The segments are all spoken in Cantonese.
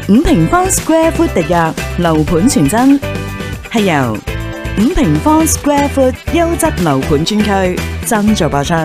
5平方 square foot 特約樓盤傳真，係由5平方 square foot 優質樓盤專區贊助播出。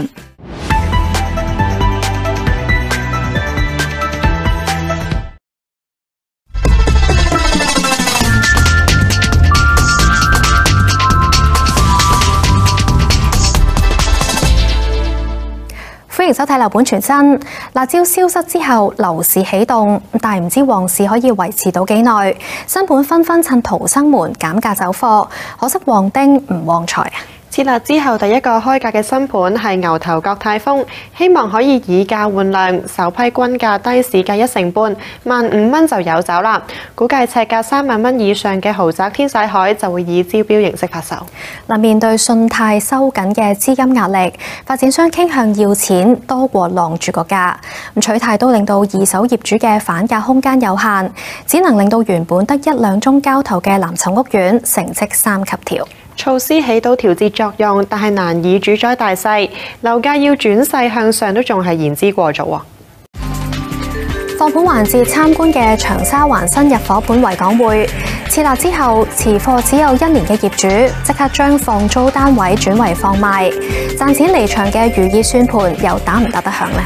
歡迎收睇樓盤傳真。辣招消失之後，樓市起動，但係唔知旺市可以維持到幾耐？新盤紛紛趁逃生門減價走貨，可惜旺丁唔旺財啊！ 設立之後第一個開價嘅新盤係牛頭角泰豐，希望可以以價換量，首批均價低市價1成半，15,000蚊就有走啦。估計尺價3萬蚊以上嘅豪宅天璽海就會以招標形式發售。 面對信貸收緊嘅資金壓力，發展商傾向要錢多過晾住個價，取態都令到二手業主嘅反價空間有限，只能令到原本得1兩宗交投嘅藍籌屋苑成績3級調。 措施起到調節作用，但係難以主宰大勢，樓價要轉勢向上都仲係言之過早喎。 放盤環節參觀嘅長沙灣新入伙盤維港匯設立之後，持貨只有1年嘅業主即刻將放租單位轉為放賣，賺錢離場嘅如意算盤又打唔打得響呢？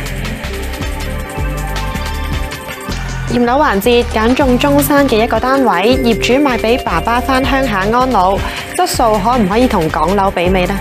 驗樓環節揀中中山嘅一個單位，業主賣俾爸爸返鄉下安老，質素可唔可以同港樓媲美呢？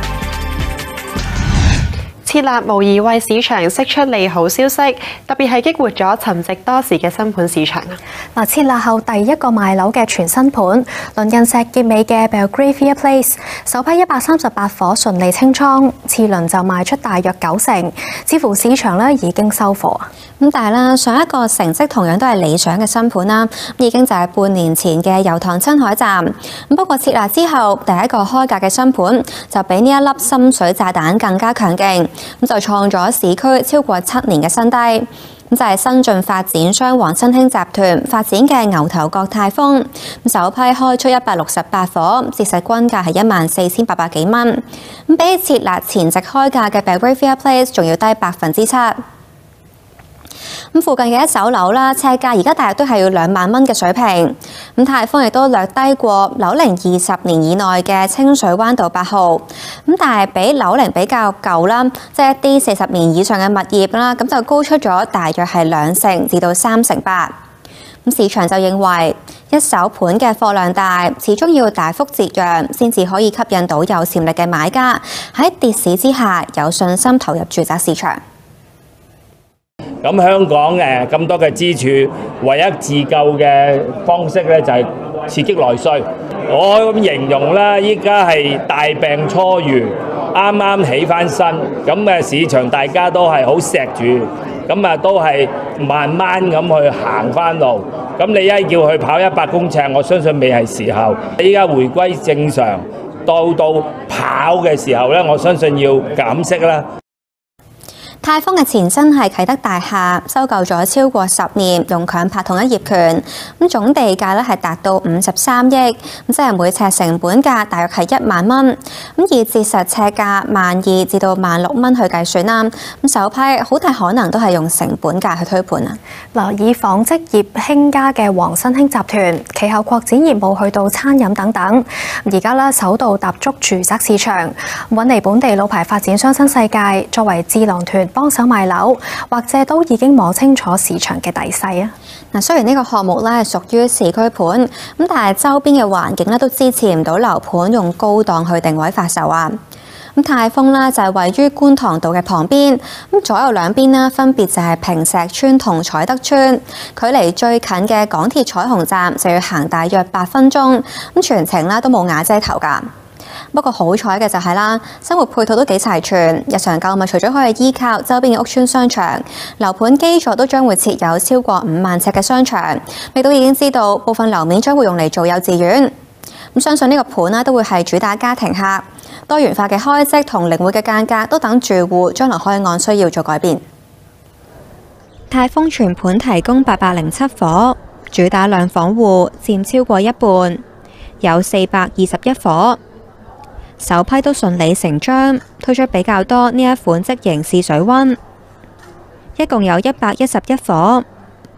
設立無疑為市場釋出利好消息，特別係激活咗沉寂多時嘅新盤市場啊！ 設立後第一個賣樓嘅全新盤，鄰近石硤尾嘅 Belgravia Place， 首批138伙順利清倉，次輪就賣出大約90%，似乎市場已經收貨。 但係上一個成績同樣都係理想嘅新盤啦，已經就係半年前嘅油塘親海站。不過設立之後，第一個開價嘅新盤就比呢一粒深水炸彈更加強勁。就創咗市區超過7年嘅新低，就係新晉發展商黃新興集團發展嘅牛頭角泰豐，首批開出168伙，折實均價係14,800幾蚊，比設立前夕開價嘅 Belgravia Place 仲要低7%。附近嘅一手樓啦，尺價而家大約都係要2萬蚊嘅水平。泰豐亦都略低過樓齡20年以內嘅清水灣道8號。但係比樓齡比較舊啦，即係一啲40年以上嘅物業啦，咁就高出咗大約係2成至到3成8。市場就認為一手盤嘅貨量大，始終要大幅折讓，先至可以吸引到有潛力嘅買家喺跌市之下有信心投入住宅市場。 咁香港咁多嘅支柱，唯一自救嘅方式咧就係刺激內需。我咁形容啦，依家係大病初愈，啱啱起翻身，咁市場大家都係好錫住，咁都係慢慢咁去行翻路。咁你一叫佢跑100公尺，我相信未係時候。依家回歸正常，到跑嘅時候咧，我相信要減息啦。 泰豐嘅前身係啟德大廈，收購咗超過10年，用強拍統一業權，總地價咧係達到53億，即係每尺成本價大約係1萬蚊，以折實尺價12,000至到16,000蚊去計算啦。首批好大可能都係用成本價去推盤啊。 以紡織業興家嘅黃新興集團，其後擴展業務去到餐飲等等，而家首度踏足住宅市場，搵嚟本地老牌發展商新世界作為智囊團幫手賣樓，或者都已經摸清楚市場嘅底細啊！ 雖然呢個項目係屬於市區盤，但係周邊嘅環境都支持唔到樓盤用高檔去定位發售啊！泰豐就係位於觀塘道嘅旁邊，左右兩邊分別就係坪石邨同彩德邨，距離最近嘅港鐵彩虹站就要行大約8分鐘，全程都冇瓦遮頭㗎。不過好彩嘅就係生活配套都幾齊全，日常購物除咗可以依靠周邊嘅屋邨商場，樓盤基座都將會設有超過5萬尺嘅商場。亦都已經知道部分樓面將會用嚟做幼稚園。相信呢個盤都會係主打家庭客，多元化嘅開則同靈活嘅間隔都等住戶將來可以按需要做改變。泰豐全盤提供807伙，主打2房戶佔超過一半，有421伙。首批都順理成章推出比較多呢一款即型試水溫，一共有111伙，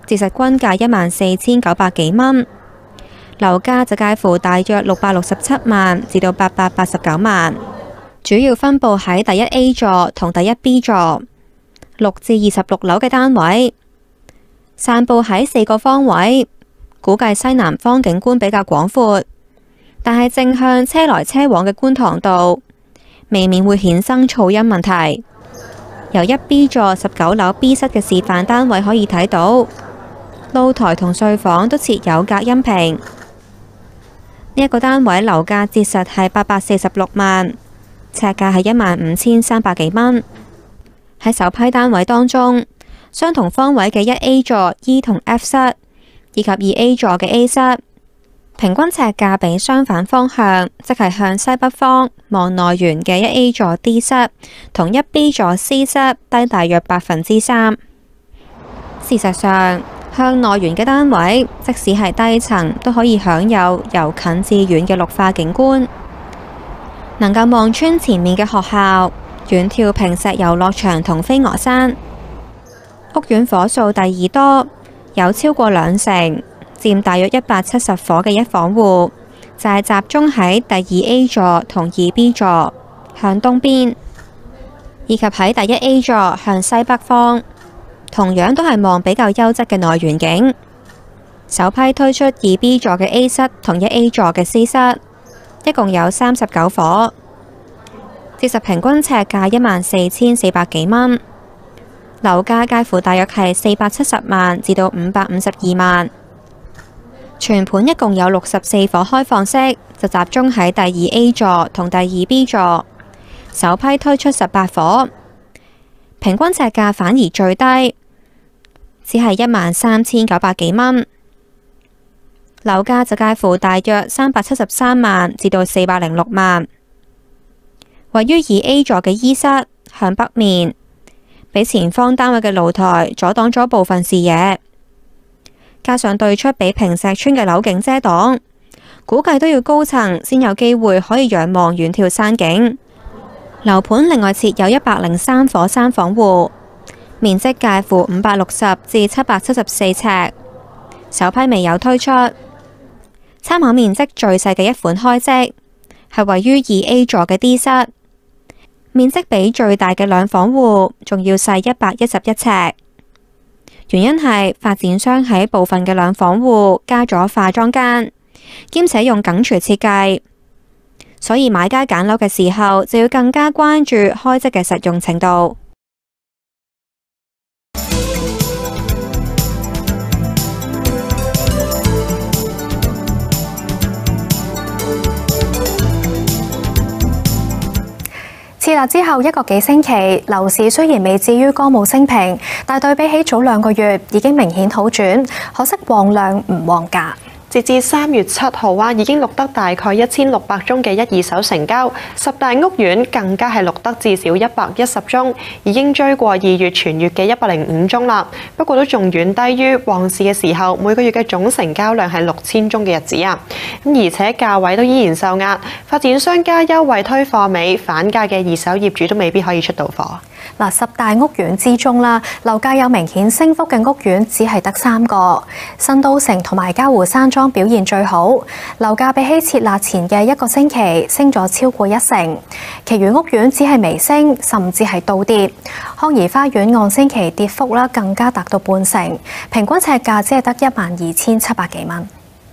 折實均價14,900幾蚊。樓價就介乎大約667萬至到889萬，主要分佈喺第一 A 座同第一 B 座6至26樓嘅單位，散佈喺4個方位，估計西南方景觀比較廣闊，但係正向車來車往嘅觀塘道，未免會衍生噪音問題。由一 B 座19樓 B 室嘅示範單位可以睇到，露台同睡房都設有隔音屏。呢一個單位樓價折實係846萬，尺價係15,300幾蚊。喺首批單位當中，相同方位嘅一 A 座 E 同 F 室，以及二 A 座嘅 A 室，平均尺價比相反方向，即係向西北方望內園嘅一 A 座 D 室同一 B 座 C 室低大約3%。事實上，向內園嘅單位，即使係低層，都可以享有由近至遠嘅綠化景觀，能夠望穿前面嘅學校、遠眺坪石遊樂場同飛鵝山。屋苑伙數第二多，有超過20成，佔大約170伙嘅一房戶，就係集中喺第二 A 座同二 B 座向東邊，以及喺第一 A 座向西北方。同樣都係望比較優質嘅內園景。首批推出二 B 座嘅 A 室同一 A 座嘅 C 室，一共有39伙，折實平均尺價14,400幾蚊，樓價介乎大約係470萬至到552萬。全盤一共有64伙開放式，就集中喺第二 A 座同第二 B 座。首批推出18伙，平均尺價反而最低，只係13,900幾蚊，樓價就介乎大約373萬至到406萬。位於二 A 座嘅 E 室向北面，俾前方單位嘅露台阻擋咗部分視野，加上對出俾坪石村嘅樓景遮擋，估計都要高層先有機會可以仰望遠眺山景。樓盤另外設有103伙3房戶，面積介乎560至774尺，首批未有推出。參考面積最細嘅一款開則係位於二 A 座嘅 D 室，面積比最大嘅兩房戶仲要細111尺。原因係發展商喺部分嘅兩房戶加咗化妝間，兼且用梗櫥設計，所以買家揀樓嘅時候就要更加關注開則嘅實用程度。 設立之後1個幾星期，樓市雖然未至於歌舞升平，但對比起早2個月已經明顯好轉，可惜旺量唔旺價。 截至3月7號已經錄得大概1600宗嘅一二手成交，10大屋苑更加係錄得至少110宗，已經追過2月全月嘅105宗啦。不過都仲遠低於旺市嘅時候每個月嘅總成交量係6000宗嘅日子啊。而且價位都依然受壓，發展商加優惠推貨尾，反價嘅二手業主都未必可以出到貨。 嗱，10大屋苑之中啦，樓價有明顯升幅嘅屋苑只係得3個，新都城同埋嘉湖山莊表現最好，樓價比起設立前嘅1個星期升咗超過1成，其餘屋苑只係微升，甚至係倒跌。康怡花園按星期跌幅更加達到半成，平均尺價只係得12,700幾蚊。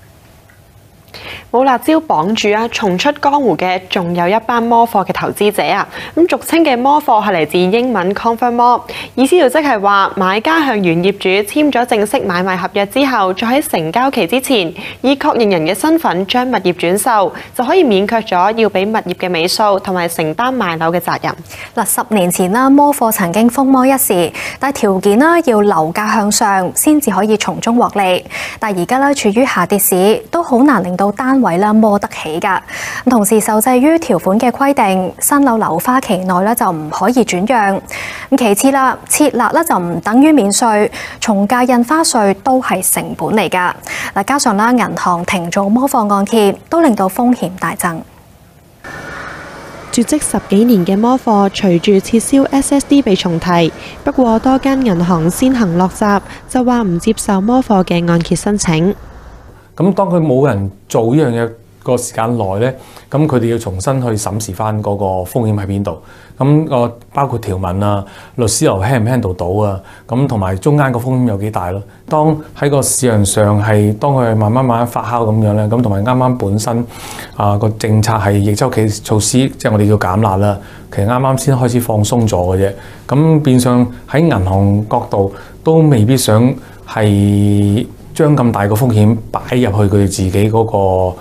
冇辣椒綁住重出江湖嘅仲有一班摩貨嘅投資者啊！咁俗稱嘅摩貨係嚟自英文 convert more， 意思就即係話買家向原業主簽咗正式買賣合約之後，再喺成交期之前以確認人嘅身份將物業轉售，就可以免卻咗要俾物業嘅尾數同埋承擔賣樓嘅責任。 嗱，10年前摩貨曾經風魔一時，但係條件要樓價向上先至可以從中獲利。但係而家處於下跌市，都好難令到單位摸得起㗎。同時受制於條款嘅規定，新樓樓花期內就唔可以轉讓。其次啦，設立就唔等於免稅，重價印花稅都係成本嚟㗎。嗱，加上銀行停做摩貨按揭，都令到風險大增。 絕跡10幾年嘅摩貨，隨住撤銷 SSD 被重提。不過多間銀行先行落閘，就話唔接受摩貨嘅按揭申請。 咁當佢冇人做呢樣嘢個時間內咧，咁佢哋要重新去審視翻嗰個風險喺邊度。咁個包括條文啊、律師又 handle 到啊，咁同埋中間個風險有幾大咯。當喺個市場上係當佢慢慢發酵咁樣咧，咁同埋啱啱本身個政策係逆周期措施，即係我哋叫減辣啦，其實啱啱先開始放鬆咗嘅啫。咁變相喺銀行角度都未必想係將咁大個風險擺入去佢哋自己嗰個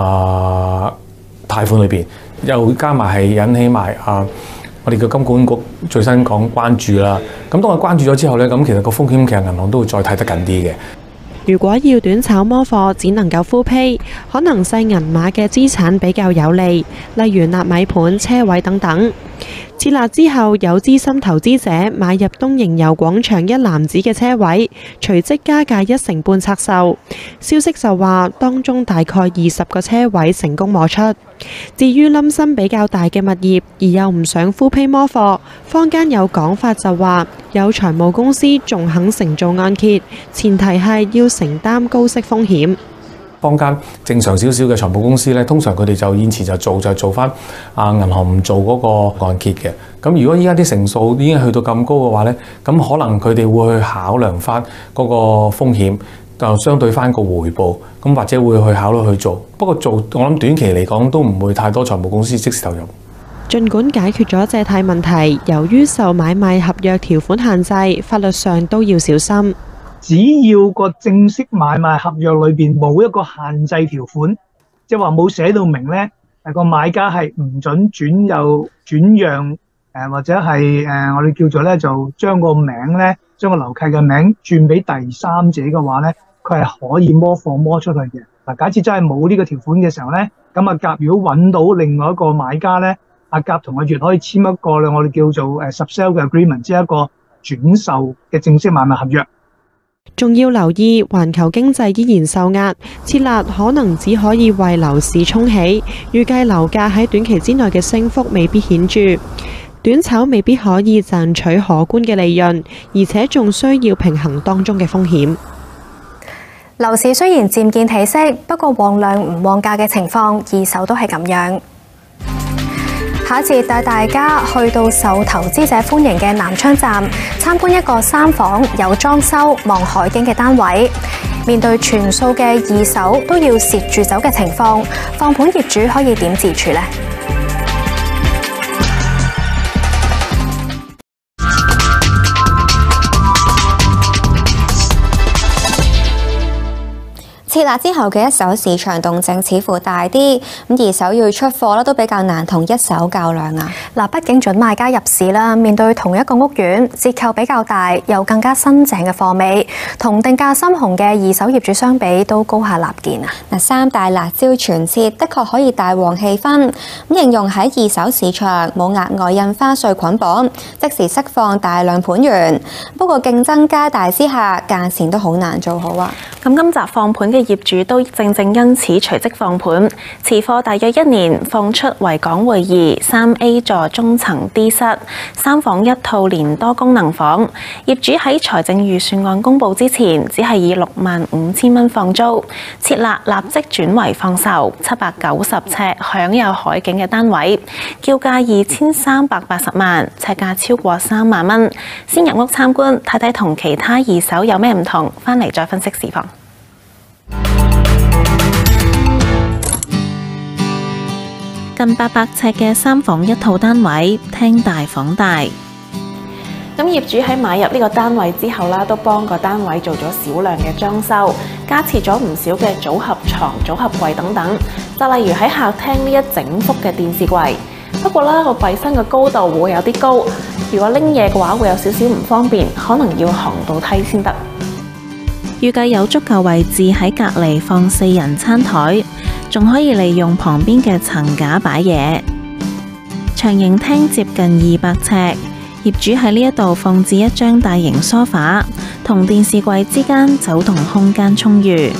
貸款裏邊，又加埋係引起埋我哋嘅金管局最新講關注啦。咁當我關注咗之後咧，咁其實個風險其實銀行都會再睇得緊啲嘅。 如果要短炒摩貨，只能夠 full pay，可能細銀碼嘅資產比較有利，例如納米盤、車位等等。撤辣之後，有資深投資者買入東瀛遊廣場一籃子嘅車位，隨即加價1成半拆售。消息就話，當中大概20個車位成功摸出。至於冧心比較大嘅物業，而又唔想 full pay摩貨，坊間有講法就話，有財務公司仲肯承做按揭，前提係要承擔高息風險。 坊間正常少少嘅財務公司咧，通常佢哋就現時就做翻銀行唔做嗰個按揭嘅。咁如果依家啲成數已經去到咁高嘅話咧，咁可能佢哋會去考量翻嗰個風險，就相對翻個回報，咁或者會去考慮去做。不過我諗短期嚟講都唔會太多財務公司即時投入。 儘管解決咗借貸問題，由於受買賣合約條款限制，法律上都要小心。 只要個正式買賣合約裏邊冇一個限制條款，即係話冇寫到明咧，個買家係唔準轉讓或者係我哋叫做咧就將個名咧，將個樓契嘅名轉俾第三者嘅話咧，佢係可以摸貨摸出去嘅。嗱，假設真係冇呢個條款嘅時候咧，咁阿甲如果揾到另外一個買家咧，阿甲同阿乙可以簽一個我哋叫做subsale 嘅 agreement， 即係一個轉售嘅正式買賣合約。 仲要留意，環球經濟依然受壓，撤辣可能只可以為樓市沖起，預計樓價喺短期之內嘅升幅未必顯著，短炒未必可以賺取可觀嘅利潤，而且仲需要平衡當中嘅風險。 樓市雖然漸見起色，不過旺量唔旺價嘅情況，二手都係咁樣。下一節帶大家去到受投資者歡迎嘅南昌站，參觀一個3房有裝修望海景嘅單位。面對全數嘅二手都要蝕住走嘅情況，放盤業主可以點自處呢？ 撤辣之後嘅一手市場動靜似乎大啲，咁二手要出貨咧都比較難同一手較量啊。 嗱，畢竟準買家入市啦，面對同一個屋苑，折扣比較大，又更加新淨嘅貨尾，同定價深紅嘅二手業主相比，都高下立見啊！ 嗱，3大辣椒全撤，的確可以大旺氣氛。咁形容喺二手市場冇額外印花稅捆綁，即時釋放大量盤源。不過競爭加大之下，價錢都好難做好啊。 咁今集放盤嘅業主都正因此隨即放盤，持貨大約1年，放出維港匯2 3A 座中層 D 室3房1套連多功能房。業主喺財政預算案公佈之前，只係以65,000蚊放租，撤辣立即轉為放售790尺享有海景嘅單位，叫價2380萬，尺價超過3萬蚊。先入屋參觀，睇睇同其他二手有咩唔同，翻嚟再分析市況。近800尺嘅3房1套單位，廳大房大。咁業主喺買入呢個單位之後啦，都幫個單位做咗少量嘅裝修，加設咗唔少嘅組合床、組合櫃等等。就例如喺客廳呢一整幅嘅電視櫃，不過啦個櫃身嘅高度會有啲高，如果拎嘢嘅話會有少少唔方便，可能要行到梯先得。預計有足夠位置喺隔離放4人餐台，仲可以利用旁邊嘅層架擺嘢。長形廳接近200尺，業主喺呢一度放置一張大型梳化，同電視櫃之間走動空間充裕。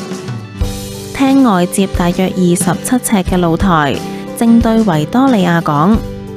廳外接大約27尺嘅露台，正對維多利亞港，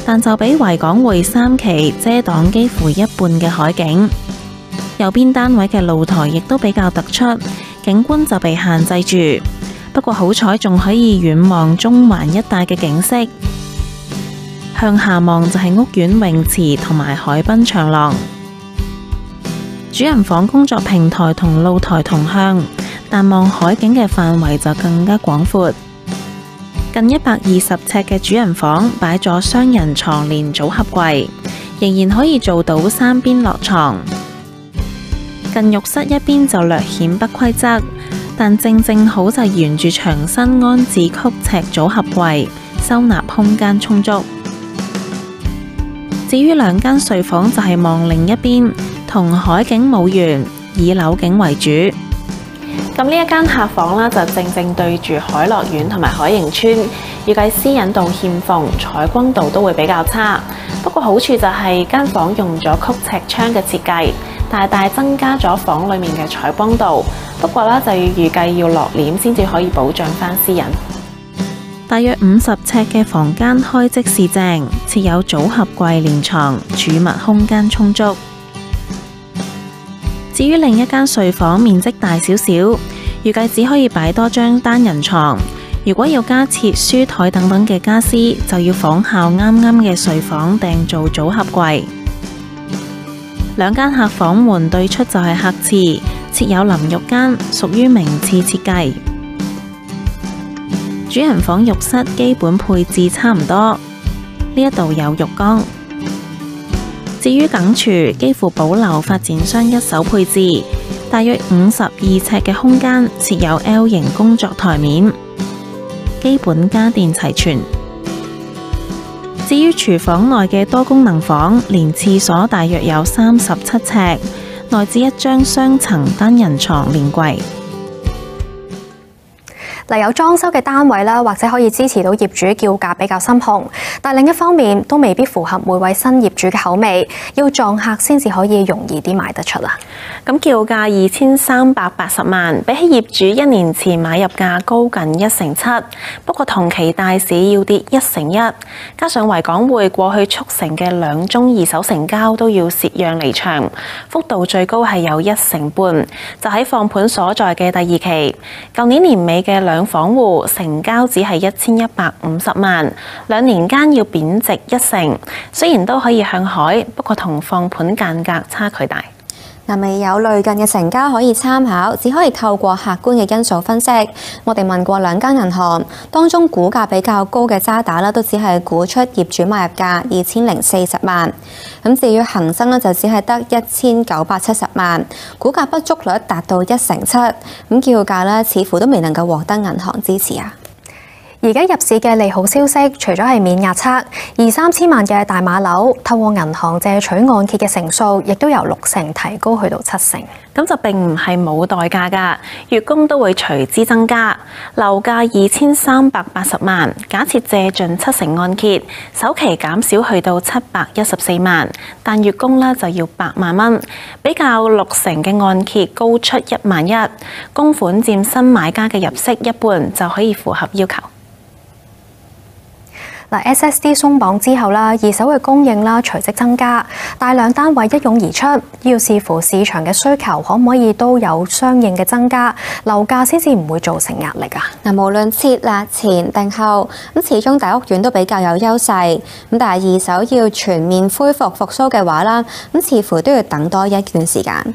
但就俾維港匯3期遮擋幾乎一半嘅海景。右邊單位嘅露台亦都比較突出，景觀就被限制住。不過好彩仲可以遠望中環一帶嘅景色，向下望就係屋苑泳池同埋海濱長廊。主人房工作平台同露台同向，但望海景嘅範圍就更加廣闊。近120尺嘅主人房擺咗雙人床連組合櫃，仍然可以做到3邊落床。近浴室一邊就略顯不規則，但正好就沿住牆身安置曲尺組合櫃，收納空間充足。至於2間睡房就係望另一邊，同海景冇緣，以樓景為主。咁呢一間客房啦，就正對住海樂苑同埋海盈村，預計私隱度欠奉，採光度都會比較差。不過好處就係間房用咗曲尺窗嘅設計，大大增加咗房裡面嘅採光度。不過啦，就要預計要落簾先至可以保障翻私隱。大約50尺嘅房間開即是正，設有組合櫃連床，儲物空間充足。至於另一間睡房面積大少少，預計只可以擺多張單人床。如果要加設書台等等嘅家私，就要仿效啱嘅睡房訂做組合櫃。2間客房門對出就係客廁，設有淋浴間，屬於明廁設計。主人房浴室基本配置差唔多，呢一度有浴缸。至於梗廚，幾乎保留發展商一手配置，大約52尺嘅空間，設有 L 型工作台面，基本家電齊全。至於廚房內嘅多功能房，連廁所大約有37尺，內置一張雙層單人床連櫃。 有裝修嘅單位啦，或者可以支持到業主叫價比較心雄，但另一方面都未必符合每位新業主嘅口味，要撞客先至可以容易啲賣得出啦。 咁叫價2380萬，比起業主1年前買入價高近7%，不過同期大市要跌1%，加上維港匯過去促成嘅2宗二手成交都要蝕讓離場，幅度最高係有1成半，就喺放盤所在嘅第2期。舊年年尾嘅2房戶成交只係1150萬，2年間要貶值1成。雖然都可以向海，不過同放盤間隔差距大。 未有類近嘅成交可以參考，只可以透過客觀嘅因素分析。我哋問過2間銀行，當中估價比較高嘅渣打都只係估出業主買入價2040萬。咁至於恒生就只係得1970萬，估價不足率達到7%。咁叫價似乎都未能夠獲得銀行支持啊。 而家入市嘅利好消息，除咗係免壓測，2-3千萬嘅大碼樓，透過銀行借取按揭嘅成數，亦都由6成提高去到7成。 咁就並唔係冇代價㗎，月供都會隨之增加。樓價2380萬，假設借盡7成按揭，首期減少去到714萬，但月供呢就要8萬蚊，比較6成嘅按揭高出11000，供款佔新買家嘅入息一半，就可以符合要求。 SSD 鬆綁之後啦，二手嘅供應啦隨即增加，大量單位一湧而出，要視乎市場嘅需求可唔可以都有相應嘅增加，樓價先至唔會造成壓力啊。 無論設立前定後，始終大屋苑都比較有優勢，但係二手要全面恢復復甦嘅話啦，似乎都要等多一段時間。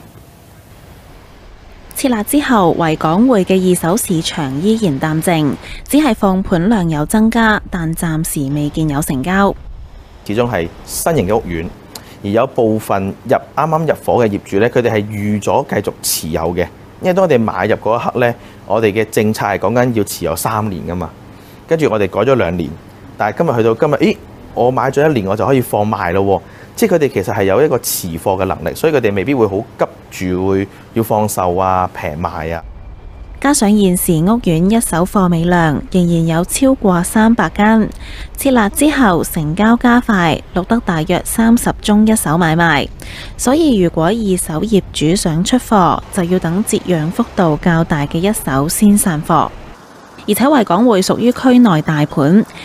設立之後，維港匯嘅二手市場依然淡靜，只係放盤量有增加，但暫時未見有成交。 始終係新型嘅屋苑，而有部分啱啱入伙嘅業主呢，佢哋係預咗繼續持有嘅，因為當我哋買入嗰一刻呢，我哋嘅政策係講緊要持有3年噶嘛，跟住我哋改咗2年，但係今日去到今日，咦，我買咗1年我就可以放賣咯喎。即係佢哋其實係有一個持貨嘅能力，所以佢哋未必會好急住會要放售啊、平賣啊。 加上現時屋苑一手貨尾量仍然有超過300間，設立之後成交加快，錄得大約30宗一手買賣。所以如果二手業主想出貨，就要等折讓幅度較大嘅一手先散貨。而且維港匯屬於區內大盤，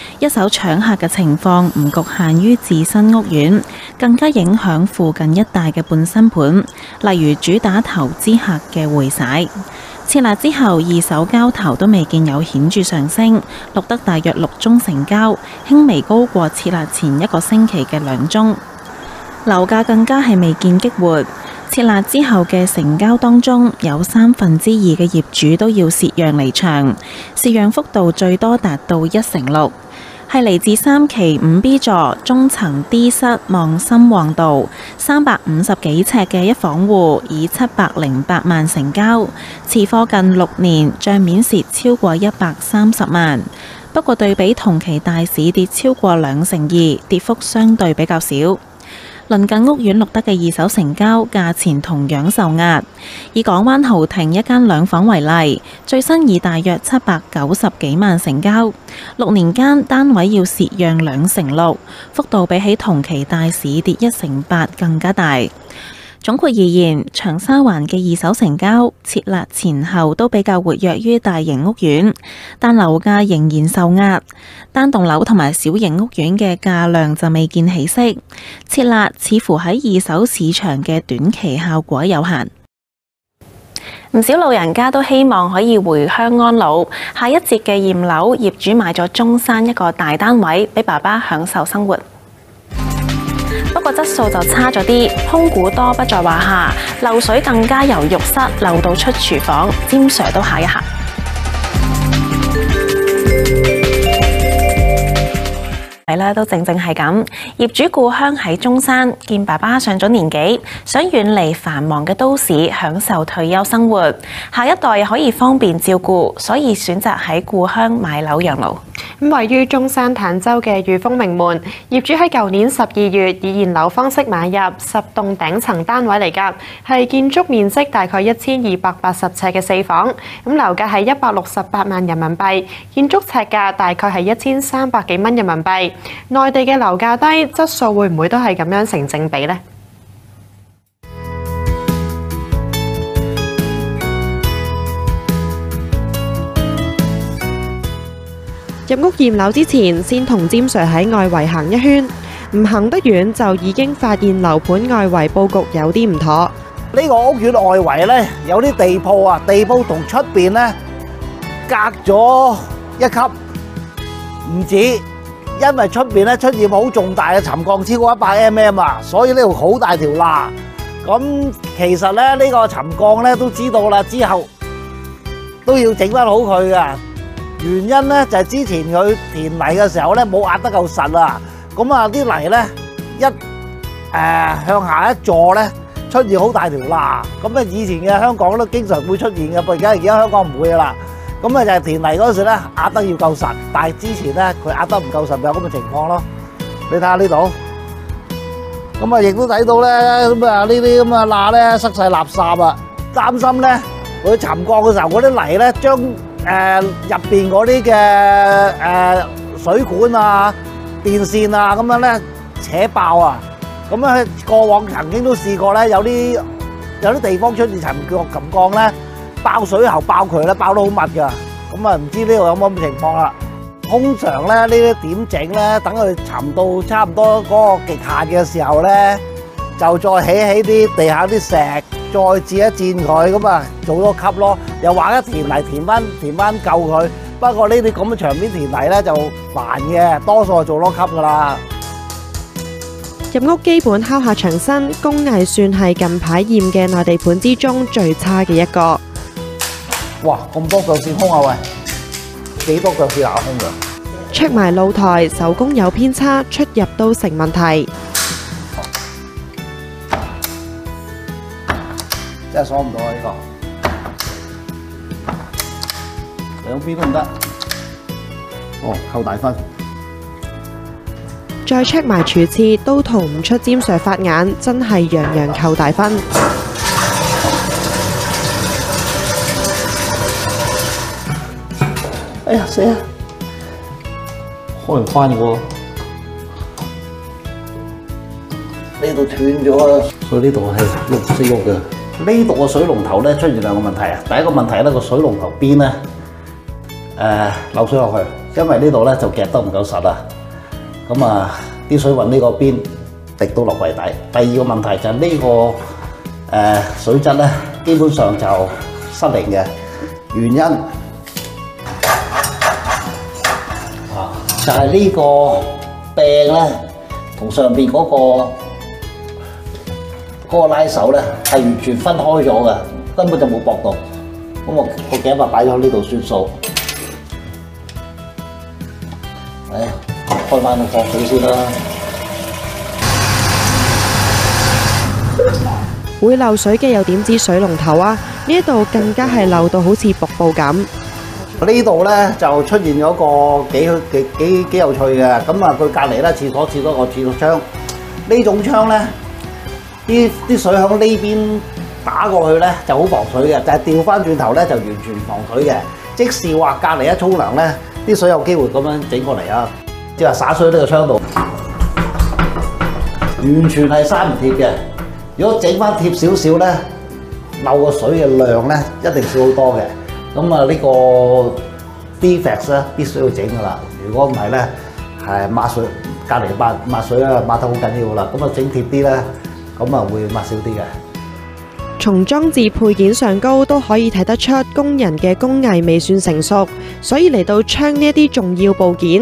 一手搶客嘅情況唔局限於自身屋苑，更加影響附近一帶嘅半新盤，例如主打投資客嘅匯璽。設立之後，二手交投都未見有顯著上升，錄得大約6宗成交，輕微高過設立前一個星期嘅2宗。樓價更加係未見激活。設立之後嘅成交當中，有2/3嘅業主都要蝕讓離場，蝕讓幅度最多達到6%，係嚟自3期5B 座中層 D 室望深旺道350幾尺嘅一房戶，以708萬成交，持貨近6年，帳面蝕超過130萬。不過對比同期大市跌超過2%，跌幅相對比較少。鄰近屋苑錄得嘅二手成交價錢同樣受壓，以港灣豪庭一間2房為例，最新以大約790幾萬成交，6年間單位要蝕讓6%，幅度比起同期大市跌1%更加大。總括而言，長沙灣嘅二手成交設立前後都比較活躍於大型屋苑，但樓價仍然受壓。單棟樓同埋小型屋苑嘅價量就未見起色，設立似乎喺二手市場嘅短期效果有限。唔少老人家都希望可以回鄉安老。下一節嘅驗樓，業主買咗中山一個大單位，俾爸爸享受生活。不過質素就差咗啲，空鼓多不在話下，漏水更加由浴室漏到出廚房，詹 Sir 都嚇一嚇。係啦，都正係咁。業主故鄉喺中山，見爸爸上咗年紀，想遠離繁忙嘅都市，享受退休生活，下一代又可以方便照顧，所以選擇喺故鄉買樓養老。 位於中山坦洲嘅裕豐名門，業主喺舊年12月以現樓方式買入10棟頂層單位嚟㗎，係建築面積大概1280尺嘅4房，咁樓價係168萬人民幣，建築尺價大概係1300幾蚊人民幣。內地嘅樓價低，質素會唔會都係咁樣成正比呢？入屋驗樓之前，先同詹 Sir 喺外圍行一圈，唔行得遠就已經發現樓盤外圍佈局有啲唔妥。 呢個屋苑外圍呢，有啲地鋪啊，地鋪同出邊呢隔咗1級，唔止，因為出邊呢出現好重大嘅沉降，超過100 mm 啊，所以呢度好大條罅。咁其實咧呢個沉降呢都知道啦，之後都要整翻好佢噶。原因咧就係之前佢填泥嘅時候咧冇壓得夠實啊，咁啊啲泥咧向下一坐咧出現好大條罅，咁啊以前嘅香港都經常會出現嘅，而家香港唔會噶啦，咁啊就係填泥嗰時咧壓得要夠實，但係之前咧佢壓得唔夠實，咪有咁嘅情況咯。你睇下呢度，咁啊亦都睇到咧，咁啊呢啲咁嘅罅咧塞晒垃圾啊，擔心咧佢沉降嘅時候嗰啲泥咧將入邊嗰啲嘅水管啊、電線啊咁樣咧扯爆啊！咁咧過往曾經都試過咧，有啲地方出現沉降咧，爆水喉爆渠咧，爆得好密㗎。咁啊，唔知呢度有冇咁嘅情況啦？通常咧呢啲點整咧，等佢沉到差唔多嗰個極限嘅時候咧，就再起啲地下啲石，再墊一墊佢，咁啊做多級咯。又話一填泥填翻夠佢，不過呢啲咁嘅場面填泥咧就煩嘅，多數係做多級噶啦。 入屋基本敲下牆身，工藝算係近排驗嘅內地盤之中最差嘅一個。 哇！咁多腳線空啊喂，幾多腳線打空㗎 ？check埋露台，手工有偏差，出入都成問題。 真係鎖唔到啊！呢個兩邊都唔得。哦，扣大分。 再 check 埋廚廁，都逃唔出詹 Sir 法眼，真係樣樣扣大分。 哎呀死啊！開唔翻喎。呢度斷咗啦，所以呢度係碌死喐嘅。呢度個水龍頭咧出現兩個問題啊！第一個問題咧，個水龍頭邊咧漏水落去。 因為呢度咧就夾得唔夠實啊。咁啊，啲水運呢個邊滴到落櫃底。第二個問題就係呢個水質咧，基本上就失靈嘅原因就係呢個柄咧同上邊嗰個拉手咧係完全分開咗嘅，根本就冇駁到。咁我個頸把擺咗喺呢度算數。開翻個放水先啦。 會漏水嘅又點止水龍頭啊？呢一度更加係漏到好似瀑布咁。 呢度咧就出現咗個幾有趣嘅。咁啊，佢隔離咧廁所設多個廁所窗。呢種窗咧，啲水響呢邊打過去咧就好防水嘅，但係調翻轉頭咧就完全防水嘅。即使話隔離一沖涼咧，啲水有機會咁樣整過嚟啊！即係灑水呢個窗度，完全係閂唔貼嘅。如果整翻貼少少咧，漏個水嘅量咧一定少好多嘅。咁啊，呢個 defect 咧必須要整噶啦。如果唔係咧，係抹水隔離抹水啊，抹得好緊要啦。咁啊，整貼啲咧，咁啊會抹少啲嘅。 從裝置配件上高都可以睇得出工人嘅工藝未算成熟，所以嚟到窗呢一啲重要部件，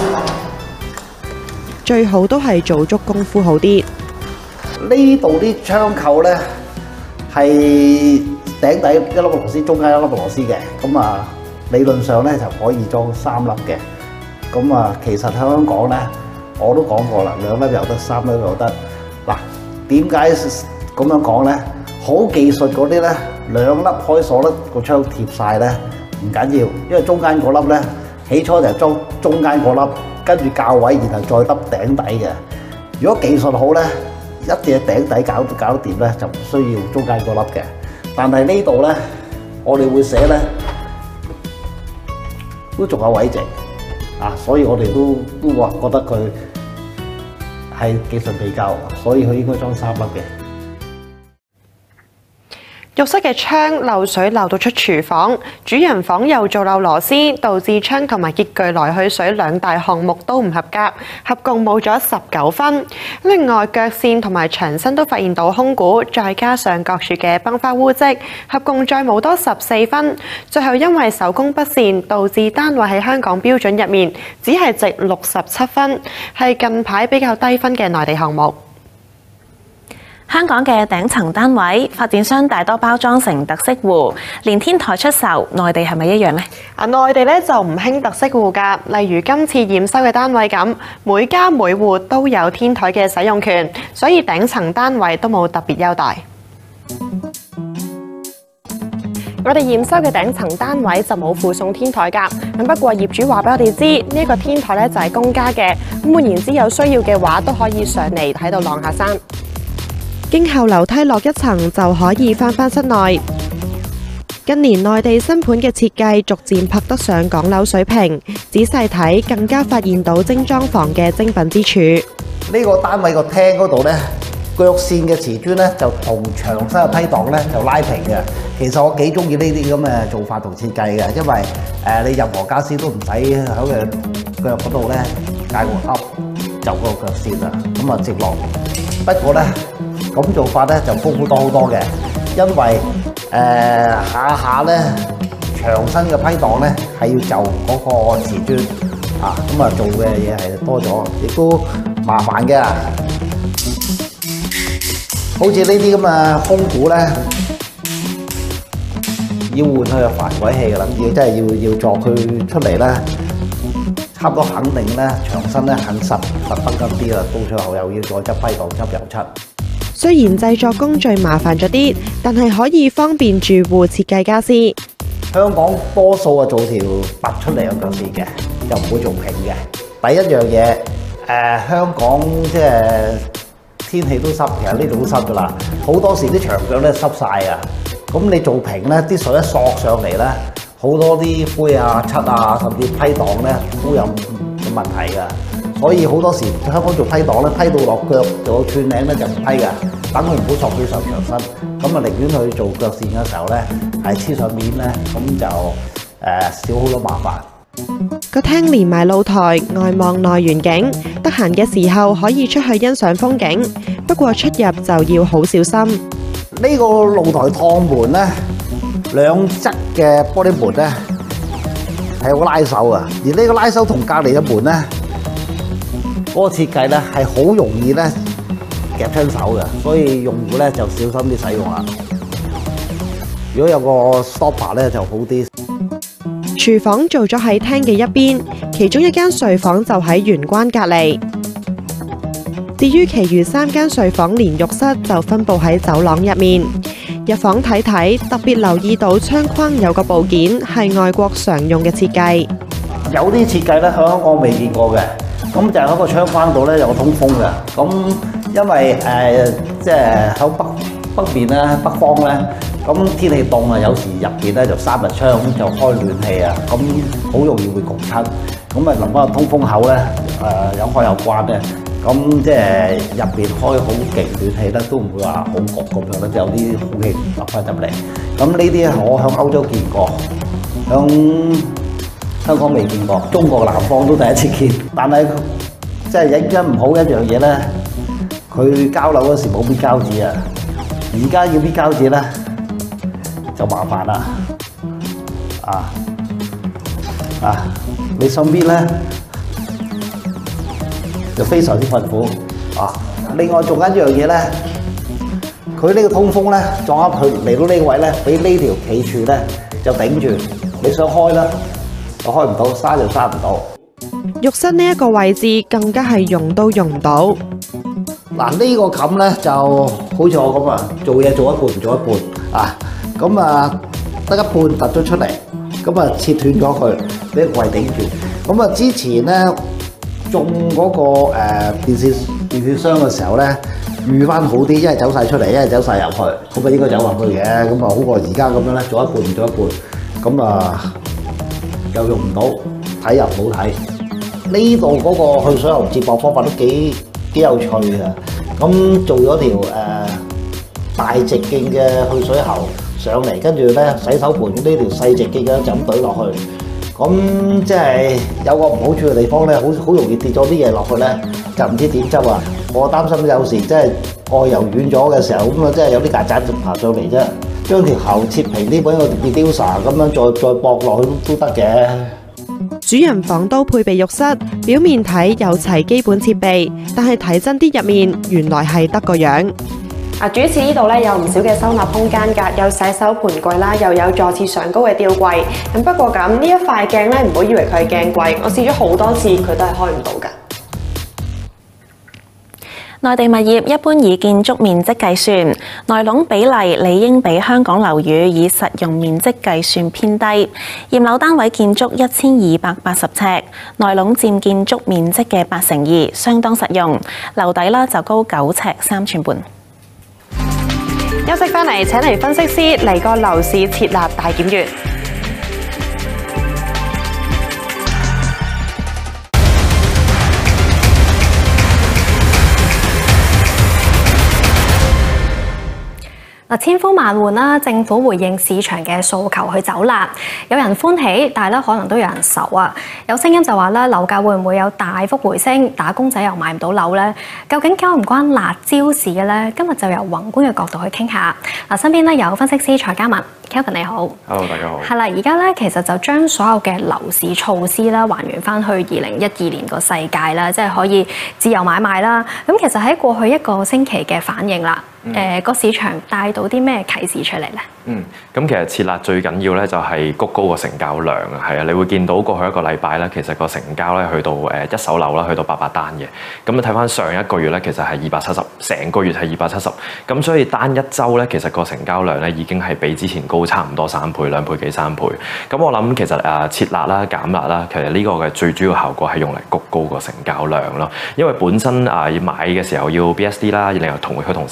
最好都係做足功夫好啲。 呢度啲窗扣咧係頂底一粒螺絲，中間一粒螺絲嘅。咁啊，理論上咧就可以裝3粒嘅。咁啊，其實香港咧我都講過啦，2粒又得，3粒又得。嗱，點解咁樣講咧？好技術嗰啲咧，2粒開鎖咧個窗貼晒咧唔緊要，因為中間嗰粒咧起初就係裝中間嗰粒，跟住校位，然後再揼頂底嘅。如果技術好咧，一隻頂底搞得掂咧，就唔需要中間嗰粒嘅。但係呢度咧，我哋會寫咧都仲有位剩啊，所以我哋都話覺得佢係技術未夠，所以佢應該裝3粒嘅。 浴室嘅窗漏水漏到出廚房，主人房又做漏螺絲，導致窗同埋潔具來去水2大項目都唔合格，合共冇咗19分。另外腳線同埋牆身都發現到空鼓，再加上各處嘅崩花污跡，合共再冇多14分。最後因為手工不善，導致單位喺香港標準入面只係值67分，係近排比較低分嘅內地項目。 香港嘅頂層單位，發展商大多包裝成特色戶，連天台出售。內地係咪一樣呢？ 內地咧就唔興特色戶㗎，例如今次驗收嘅單位咁，每家每戶都有天台嘅使用權，所以頂層單位都冇特別優待。我哋驗收嘅頂層單位就冇附送天台㗎，咁不過業主話俾我哋知，呢一個天台咧就係公家嘅，咁換言之有需要嘅話都可以上嚟喺度晾下衫。經後樓梯落一層就可以返室內。近年內地新盤嘅設計逐漸拍得上港樓水平，仔細睇更加發現到精裝房嘅精品之處。 呢個單位個廳嗰度呢，腳線嘅瓷磚呢就同牆身嘅批檔呢就拉平嘅。其實我幾中意呢啲咁嘅做法同設計嘅，因為你任何家私都唔使喺個腳嗰度呢介個凹就個腳線啦，咁啊直落。不過呢，咁做法咧就豐富多好多嘅，因為下下咧牆身嘅批檔咧係要就嗰個瓷磚啊，咁啊做嘅嘢係多咗，亦都麻煩嘅。好似呢啲咁嘅空鼓咧，要換佢就煩鬼氣㗎啦，要真係要鑿佢出嚟咧，差唔多肯定咧牆身咧很實得緊啲啦，到最後又要再執批檔執油漆。 雖然製作工序麻煩咗啲，但係可以方便住戶設計家私。 香港多數啊做條凸出嚟嘅腳線嘅，就唔會做平嘅。第一樣嘢，香港即係天氣都濕，其實呢度都濕㗎啦。好多時啲牆腳咧濕晒啊，咁你做平咧，啲水一索上嚟咧，好多啲灰啊、漆啊，甚至批檔咧都有問題㗎。所以好多時香港做批檔咧，批到落腳做串領咧就唔批㗎，等佢唔好索佢上牆身。咁啊，寧願去做腳線嘅時候咧，係黐上面咧，咁就少好多麻煩。 個廳連埋露台，外望內園景，得閒嘅時候可以出去欣賞風景。不過出入就要好小心。 呢個露台趟門咧，兩側嘅玻璃門咧係有拉手啊，而呢個拉手同隔離嘅門咧，嗰個設計咧係好容易咧夾親手嘅，所以用戶咧就小心啲使用啦。如果有個 stopper 咧就好啲。 廚房做咗喺廳嘅一邊，其中一間睡房就喺玄關隔離。至於其餘3間睡房連浴室就分佈喺走廊入面。入房睇睇，特別留意到窗框有個部件係外國常用嘅設計。 有啲設計咧喺香港未見過嘅，咁就喺個窗框度咧有個通風嘅。咁因為即係喺北邊咧、北方咧，咁天氣凍啊，有時入邊咧就閂埋窗就開暖氣啊，咁好容易會焗親。咁啊臨翻個通風口咧，有開有關咧。咁即係入邊開好勁暖氣咧，都唔會話好焗咁樣咧，有啲空氣流翻入嚟。咁呢啲我喺歐洲見過，喺香港未見過，中國南方都第一次見。但係即係影緊唔好一樣嘢咧，佢交樓嗰時冇搣膠紙啊，而家要搣膠紙咧就麻煩啦。你想搣咧？就非常之困苦啊！另外仲有一樣嘢咧，佢呢個通風咧撞啱佢嚟到呢個位咧，俾呢條企柱咧就頂住，你想開啦，就開唔到，閂就閂唔到。 浴室呢一個位置更加係用都用唔到。 嗱，呢個冚咧就好似我咁啊，做嘢做一半唔做一半啊，咁啊得一半突咗出嚟，咁啊切斷咗佢，俾個櫃頂住。咁啊之前咧，種嗰個電視箱嘅時候咧，預翻好啲，一係走晒出嚟，一係走晒入去，咁啊應該走入去嘅，咁啊好過而家咁樣咧，做一半唔做一半，咁啊又用唔到，睇又唔好睇。呢度嗰個去水喉接駁方法都幾有趣嘅，咁做咗條大直徑嘅去水喉上嚟，跟住咧洗手盆呢條細直徑嘅就咁懟落去。咁即係有個唔好處嘅地方咧，好容易跌咗啲嘢落去咧，就唔知點執啊！我擔心有時即係外游遠咗嘅時候，咁啊即係有啲曱甴就爬上嚟啫。將條喉切平啲，揾個 reducer咁樣再駁落去都得嘅。 主人房都配備浴室，表面睇有齊基本設備，但係睇真啲入面，原來係得個樣。 主廁呢度咧有唔少嘅收納空間㗎，有洗手盆櫃啦，又有座廁上高嘅吊櫃。咁不過咁呢一塊鏡咧，唔好以為佢係鏡櫃，我試咗好多次，佢都係開唔到㗎。 內地物業一般以建築面積計算，內籠比例理應比香港樓宇以實用面積計算偏低。驗樓單位建築1280尺，內籠佔建築面積嘅2%，相當實用。樓底啦就高9尺3寸半。 休息返嚟，請嚟分析師嚟個樓市設立大檢閱。 千呼萬喚啦，政府回應市場嘅訴求去走辣，有人歡喜，但係咧可能都有人愁啊。有聲音就話咧，樓價會唔會有大幅回升？打工仔又買唔到樓咧？究竟關唔關辣招事嘅咧？今日就由宏觀嘅角度去傾下。身邊咧有分析師蔡嘉文 ，Kelvin 你好。 Hello， 大家好。 係啦，而家咧其實就將所有嘅樓市措施啦還原翻去2012年個世界啦，即係可以自由買賣啦。咁其實喺過去一個星期嘅反應啦。個市場帶到啲咩啟示出嚟咧？ 咁其實設立最緊要咧就係谷高個成交量啊，係啊，你會見到過去一個禮拜咧，其實個成交咧去到一手樓啦，去到800單嘅。咁你睇翻上一個月咧，其實係270，成個月係270。咁所以單一週咧，其實個成交量咧已經係比之前高差唔多3倍、2倍幾3倍。咁我諗其實設立啦、減辣啦，其實呢個嘅最主要效果係用嚟谷高個成交量咯。因為本身要買嘅時候要 BSD 啦，另外佢同時又減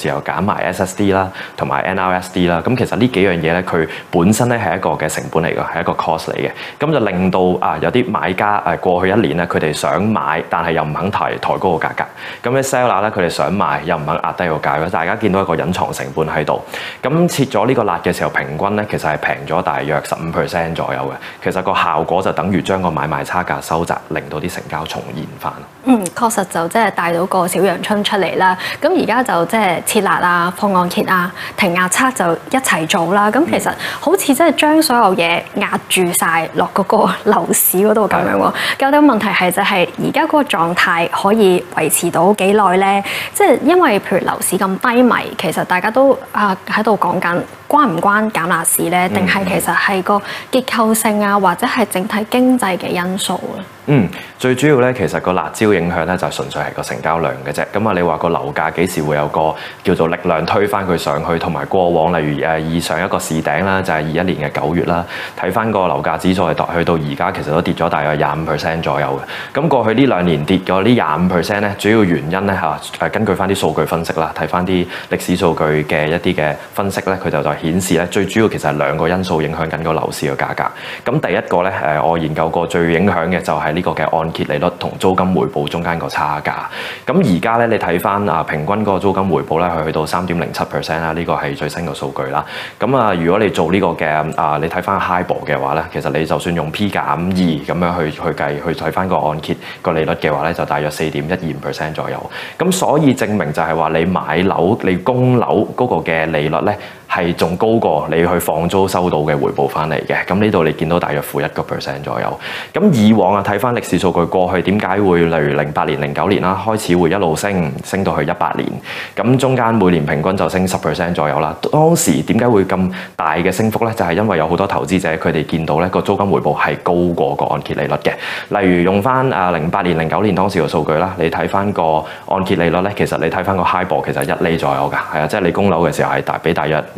埋 SSD 啦，同埋 NRSD 啦。咁其實呢幾樣嘢咧，佢本身咧係一個嘅成本嚟㗎，係一個 cost 嚟嘅。咁就令到有啲買家過去一年咧，佢哋想買，但係又唔肯抬高個價格。咁啲 seller 咧，佢哋想賣又唔肯壓低個價。大家見到一個隱藏成本喺度。咁切咗呢個辣嘅時候，平均咧其實係平咗大約15% 左右嘅。其實個效果就等於將個買賣差價收窄，令到啲成交重現翻。 確實就即係帶到個小陽春出嚟啦。咁而家就即係撤辣啊、放按揭啊、停壓測就一齊做啦。咁其實好似即係將所有嘢壓住晒落嗰個樓市嗰度咁樣喎。有啲問題係就係而家嗰個狀態可以維持到幾耐咧？即係因為譬如樓市咁低迷，其實大家都喺度講緊關唔關減辣事咧？定係其實係個結構性啊，或者係整體經濟嘅因素咧？ 最主要咧，其實個辣椒影響咧就純粹係個成交量嘅啫。咁你話個樓價幾時會有個叫做力量推翻佢上去？同埋過往例如以上一個市頂啦，就係21年嘅9月啦。睇翻個樓價指數去到而家，其實都跌咗大約25% 左右嘅。咁過去呢2年跌咗呢25%咧，主要原因咧根據翻啲數據分析啦，睇翻啲歷史數據嘅一啲嘅分析咧，佢就顯示咧最主要其實係2個因素影響緊個樓市嘅價格。咁第一個咧我研究過最影響嘅就係呢個嘅按揭利率同租金回報中間個差價。咁而家咧你睇翻平均個租金回報咧，去到3.07% 啦，呢個係最新嘅數據啦。咁如果你做呢個嘅你睇翻 HIBOR 嘅話咧，其實你就算用 P 減2咁樣去計去睇翻個按揭個利率嘅話咧，就大約4.12% 左右。咁所以證明就係話你買樓你供樓嗰個嘅利率咧，係仲高過你去放租收到嘅回報翻嚟嘅。咁呢度你見到大約-1% 左右。咁以往睇翻歷史數據，過去點解會例如08年、09年啦，開始會一路升到去18年。咁中間每年平均就升10% 左右啦。當時點解會咁大嘅升幅咧？就係因為有好多投資者佢哋見到咧個租金回報係高過個按揭利率嘅。例如用翻08年、09年當時嘅數據啦，你睇翻個按揭利率咧，其實你睇翻個 HIBOR 其實1厘左右㗎，係啊，即係你供樓嘅時候係俾大約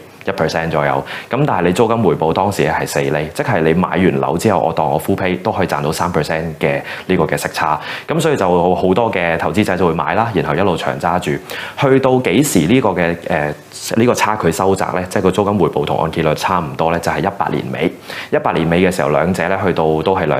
1% 左右，咁但係你租金回報當時係4厘，即係你買完樓之後，我當我 full pay 都可以賺到3% 嘅呢個嘅息差，咁所以就好多嘅投資者就會買啦，然後一路長揸住，去到幾時呢個嘅呢個差距收窄咧？即係個租金回報同按揭率差唔多咧，就係18年尾。18年尾嘅時候，兩者咧去到都係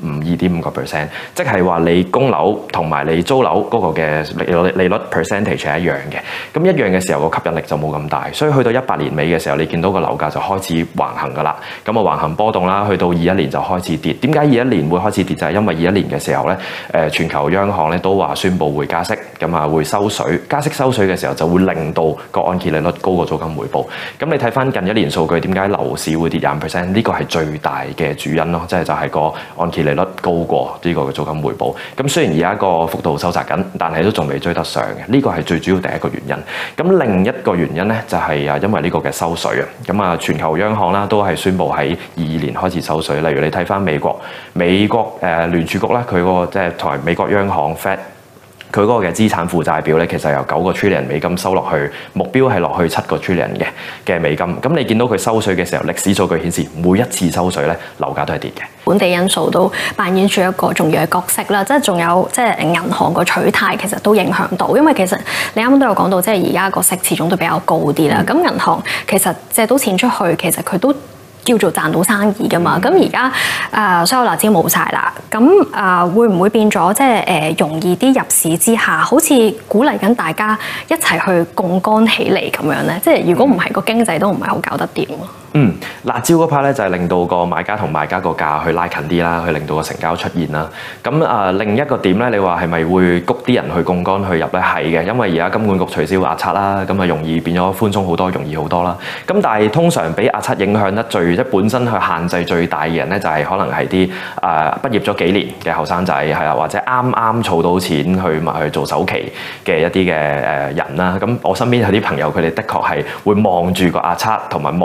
2.5%，即係話你供樓同埋你租樓嗰個嘅利率 percentage 係一樣嘅。咁一樣嘅時候個吸引力就冇咁大，所以去到18年尾嘅時候，你見到個樓價就開始橫行㗎啦。咁橫行波動啦，去到21年就開始跌。點解21年會開始跌？就係因為21年嘅時候咧，全球央行咧都話宣布會加息，咁會收水。加息收水嘅時候就會令到個按揭利率高過租金回報。咁你睇翻近1年數據，點解樓市會跌25%？呢個係最大嘅主因咯，即係就係個按揭利率高過呢個嘅租金回報。咁雖然而家個幅度收窄緊，但係都仲未追得上嘅。呢個係最主要第一個原因。咁另一個原因咧就係因為呢個嘅收水啊。咁全球央行啦都係宣布喺22年開始收水。例如你睇翻美國聯儲局啦，佢個即係同埋美國央行 Fed。佢嗰個嘅資產負債表咧，其實由9個 trillion 美金收落去，目標係落去7個 trillion 嘅美金。咁你見到佢收水嘅時候，歷史數據顯示每一次收水咧，樓價都係跌嘅。 本地因素都扮演住一個重要嘅角色啦，即係仲有即係銀行個取態其實都影響到，因為其實你啱啱都有講到，即係而家個息始終都比較高啲啦。咁銀行其實借到錢出去，其實佢都叫做賺到生意㗎嘛，咁而家所有辣椒冇晒啦，咁會唔會變咗即係容易啲入市之下，好似鼓勵緊大家一齊去槓桿起嚟咁樣咧？即係如果唔係個經濟都唔係好搞得掂。 辣椒嗰 part 咧就係令到個買家同賣家個價去拉近啲啦，去令到個成交出現啦。咁另一個點咧，你話係咪會谷啲人去槓桿去入咧？係嘅，因為而家金管局取消壓測啦，咁容易變咗寬鬆好多，容易好多啦。咁但係通常俾壓測影響得即本身去限制最大嘅人咧，就係可能係啲畢業咗幾年嘅後生仔，係啦，或者啱啱儲到錢去做首期嘅一啲嘅人啦。咁我身邊有啲朋友，佢哋的確係會望住個壓測同埋望住個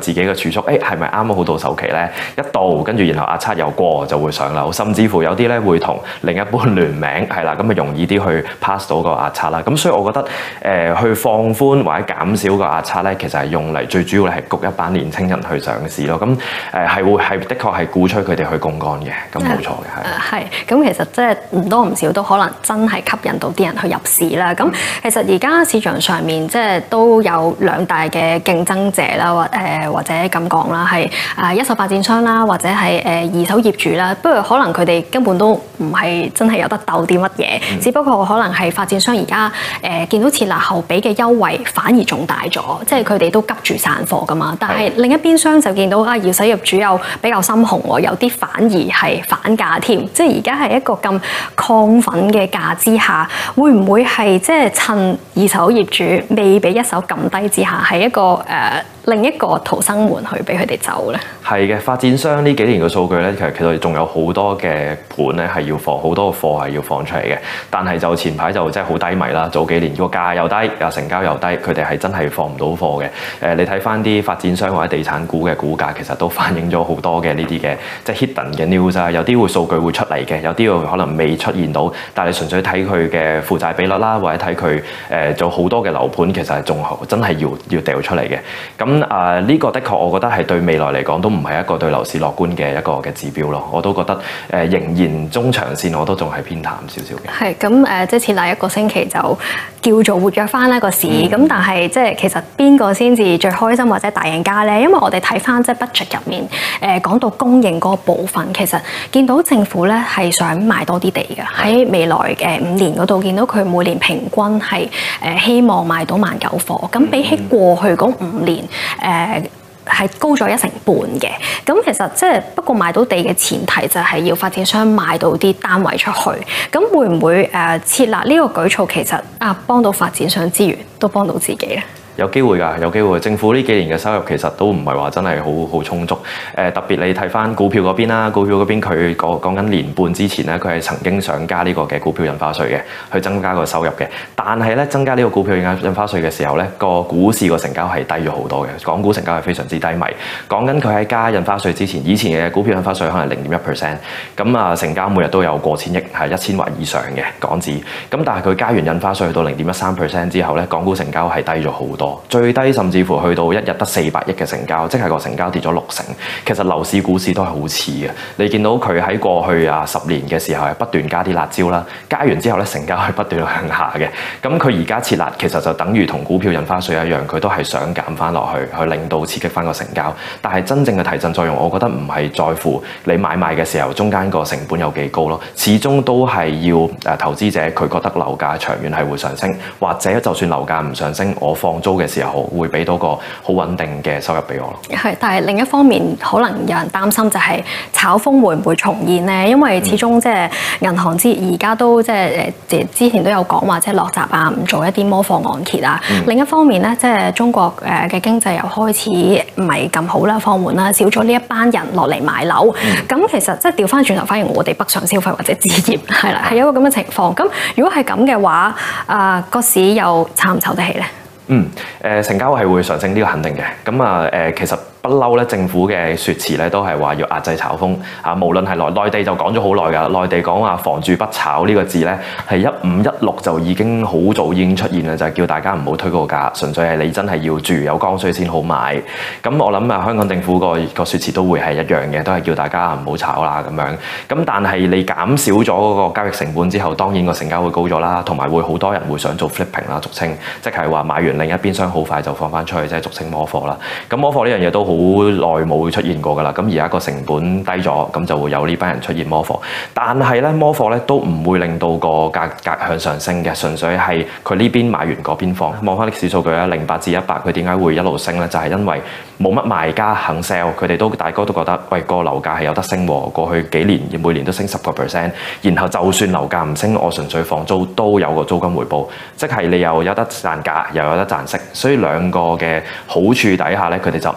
自己嘅儲蓄，係咪啱好到首期咧？一到跟住然後壓測又過就會上樓，甚至乎有啲咧會同另一半聯名係啦，咁啊容易啲去 pass 到個壓測啦。咁所以我覺得去放寬或者減少個壓測咧，其實係用嚟最主要咧係谷一班年青人去上市咯。咁係的確係鼓吹佢哋去槓桿嘅，咁冇錯嘅係。 係咁，其實即係唔多唔少都可能真係吸引到啲人去入市啦。咁其實而家市場上面即係都有兩大嘅競爭者啦，或者咁講啦，係一手發展商啦，或者係二手業主啦。不過可能佢哋根本都唔係真係有得鬥啲乜嘢，只不過可能係發展商而家見到設立後俾嘅優惠反而仲大咗，即係佢哋都急住散貨噶嘛。但係另一邊廂就見到二手業主又比較心紅喎，有啲反而係反價添。即係而家係一個咁亢奮嘅價之下，會唔會係即係趁二手業主未俾一手撳低之下，係一個另一個逃生門去俾佢哋走咧？ 係嘅，發展商呢幾年嘅數據咧，其實仲有好多嘅盤咧係要放，好多貨係要放出嚟嘅。但係就前排就真係好低迷啦，早幾年個價又低，成交又低，佢哋係真係放唔到貨嘅。你睇翻啲發展商或者地產股嘅股價，其實都反映咗好多嘅呢啲嘅即係 hidden 嘅 news 啊。有啲會數據會出嚟嘅，有啲可能未出現到，但係你純粹睇佢嘅負債比率啦，或者睇佢做好多嘅樓盤，其實係仲真係要掉出嚟嘅。咁呢個的確我覺得係對未來嚟講都唔係一個對樓市樂觀嘅一個嘅指標咯。我都覺得仍然中長線我都仲係偏淡少少嘅。 係咁即係設立一個星期就叫做活躍翻呢個市。咁但係即係其實邊個先至最開心或者大贏家咧？因為我哋睇翻即係 budget 入面講到供應嗰個部分，其實見到政府咧係想賣多啲地嘅。喺未來5年嗰度見到佢每年平均係希望賣到19,000伙。咁比起過去嗰5年係高咗1成半嘅。咁其實即係不過賣到地嘅前提就係要發展商賣到啲單位出去。咁會唔會設立呢個舉措其實幫到發展商之餘都幫到自己咧？ 有機會㗎，有機會。政府呢幾年嘅收入其實都唔係話真係好充足。特別你睇翻股票嗰邊啦，股票嗰邊佢講緊年半之前咧，佢係曾經想加呢個嘅股票印花稅嘅，去增加個收入嘅。但係咧增加呢個股票印花稅嘅時候咧，個股市個成交係低咗好多嘅，港股成交係非常之低迷。講緊佢喺加印花稅之前，以前嘅股票印花稅可能0.1%，咁成交每日都有過千億，係1000或以上嘅港紙。咁但係佢加完印花稅去到0.13% 之後咧，港股成交係低咗好多。最低甚至乎去到一日得400億嘅成交，即係個成交跌咗60%。其實樓市股市都係好似嘅，你見到佢喺過去10年嘅時候係不斷加啲辣椒啦，加完之後咧成交係不斷向下嘅。咁佢而家設立其實就等於同股票印花稅一樣，佢都係想減翻落去，去令到刺激翻個成交。但係真正嘅提振作用，我覺得唔係在乎你買賣嘅時候中間個成本有幾高咯，始終都係要投資者佢覺得樓價長遠係會上升，或者就算樓價唔上升，我放租嘅時候會俾到個好穩定嘅收入俾我咯。 係，但係另一方面可能有人擔心就係炒風會唔會重現呢？因為始終即係銀行而家都即係之前都有講話即係落閘啊，唔做一啲摩貨按揭啊。另一方面咧，即係中國嘅經濟又開始唔係咁好啦，放緩啦，少咗呢一班人落嚟買樓。咁其實即係調翻轉頭，反而我哋北上消費或者置業係啦，係有一個咁嘅情況。咁如果係咁嘅話，個市又撐唔撐得起咧？ 成交係會上升，呢個肯定嘅。咁其實不嬲咧，政府嘅説辭咧都係話要壓制炒風啊。無論係內地就講咗好耐㗎，內地講話房住不炒呢個字咧係15、16就已經好早已經出現啦，就係叫大家唔好推高個價，純粹係你真係要住有剛需先好買。咁我諗香港政府個説辭都會係一樣嘅，都係叫大家唔好炒啦咁樣。咁但係你減少咗嗰個交易成本之後，當然個成交會高咗啦，同埋會好多人會想做 flipping 啦，俗稱即係話買完另一邊廂好快就放翻出去，即係俗稱摩貨啦。咁摩貨呢樣嘢都好耐冇出現過㗎啦，咁而家個成本低咗，咁就會有呢班人出現摩貨。但係咧摩貨咧都唔會令到個價格向上升嘅，純粹係佢呢邊買完嗰邊放。望翻歷史數據啦，08至18佢點解會一路升咧？就係因為冇乜賣家肯 sell， 佢哋大家都覺得喂個樓價係有得升喎，過去幾年每年都升10%，然後就算樓價唔升，我純粹放租都有個租金回報，即係你又有得賺價又有得賺息，所以兩個嘅好處底下咧，佢哋就唔肯放。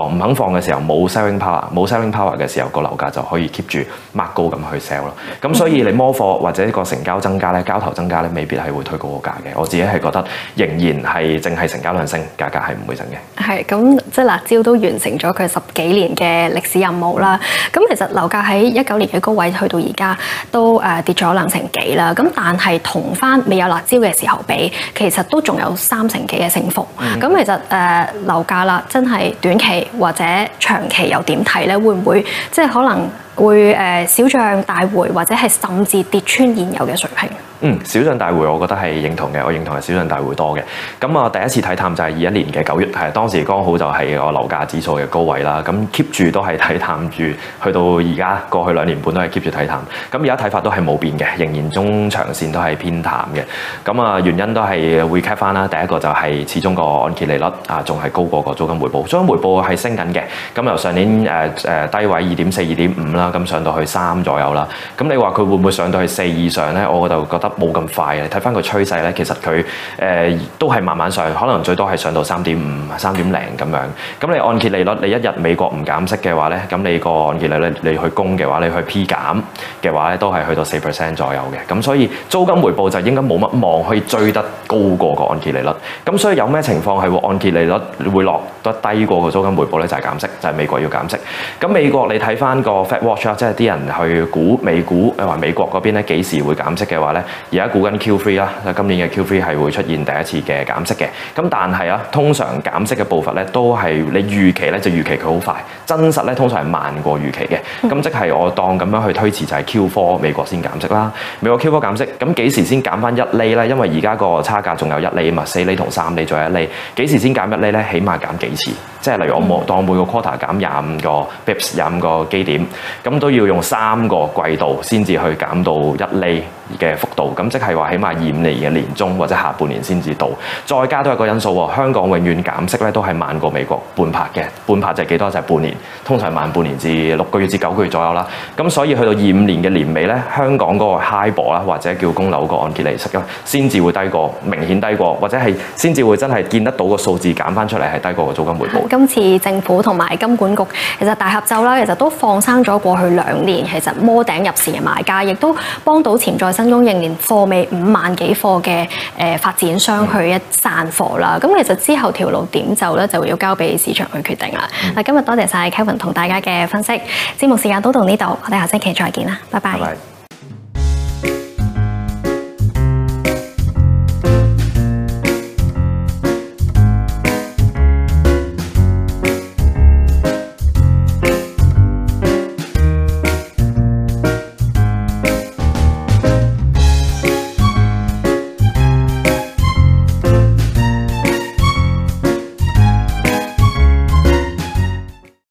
唔肯放嘅時候冇 selling power 嘅時候，個樓價就可以 keep 住抹高咁去 sell 咯。咁所以你摸貨或者個成交增加咧，交投增加咧，未必係會推高個價嘅。我自己係覺得仍然係淨係成交量升，價格係唔會升嘅。 係咁，即係辣招都完成咗佢10幾年嘅歷史任務啦。咁其實樓價喺19年嘅高位去到而家都跌咗2成幾啦。咁但係同翻未有辣招嘅時候比，其實都仲有3成幾嘅升幅。咁其實樓價啦，真係短期或者長期又點睇咧？會唔會即係可能會小漲大回，或者係甚至跌穿現有嘅水平？ 小漲大回，我覺得係認同嘅。我認同係小漲大回多嘅。咁啊，第一次睇淡就係21年嘅9月，係當時剛好就係個樓價指數嘅高位啦。咁 keep 住都係睇淡住，去到而家過去2年半都係 keep 住睇淡。咁而家睇法都係冇變嘅，仍然中長線都係偏淡嘅。咁啊，原因都係會 cap 翻啦。第一個就係始終個按揭利率仲係高過個租金回報，租金回報係升緊嘅。咁由上年低位2.4、2.5啦，咁上到去3左右啦。咁你話佢會唔會上到去4以上咧？我就覺得冇咁快嘅。你睇翻個趨勢咧，其實佢都係慢慢上，可能最多係上到3.5、3.0咁樣。咁你按揭利率，你一日美國唔減息嘅話咧，咁你個按揭利率你去供嘅話，你去 P 減嘅話咧，都係去到4% 左右嘅。咁所以租金回報就應該冇乜望可以追得高過個按揭利率。咁所以有咩情況係會按揭利率會落得低過個租金回報咧？就係減息，就係美國要減息。咁美國你睇翻個 Fed Watch 即係啲人去估美股，話美國嗰邊咧幾時會減息嘅話咧，而家估緊 Q3 啦，今年嘅 Q3 係會出現第一次嘅減息嘅。咁但係啊，通常減息嘅步伐咧都係你預期咧就預期佢好快，真實咧通常係慢過預期嘅。咁即係我當咁樣去推遲就係 Q4 美國先減息啦。美國 Q4 減息，咁幾時先減翻1厘咧？因為而家個差價仲有1厘啊嘛，4厘同3厘仲有1厘，幾時先減1厘咧？起碼減幾次？即係例如我當每個 quarter 減25個 bips、25個基點，咁都要用3個季度先至去減到1厘嘅幅度。咁即係話起碼25年嘅年中或者下半年先至到。再加多一個因素喎，香港永遠減息咧都係慢過美國半拍嘅。半拍就係幾多？就係半年，通常慢半年至6個月至9個月左右啦。咁所以去到25年嘅年尾咧，香港嗰個 HIBOR啦，或者叫供樓個按揭利息啦，先至會低過，明顯低過，或者係先至會真係見得到個數字減翻出嚟係低過個租金回報。 今次政府同埋金管局其實大合奏啦，其實都放生咗過去2年其實摸頂入市嘅買家，亦都幫到潛在新供應連貨尾5萬幾貨嘅發展商去一散貨啦。咁其實之後條路點走咧，就要交俾市場去決定啦。今日多謝晒 Kevin 同大家嘅分析，節目時間都到呢度，我哋下星期再見啦，拜拜。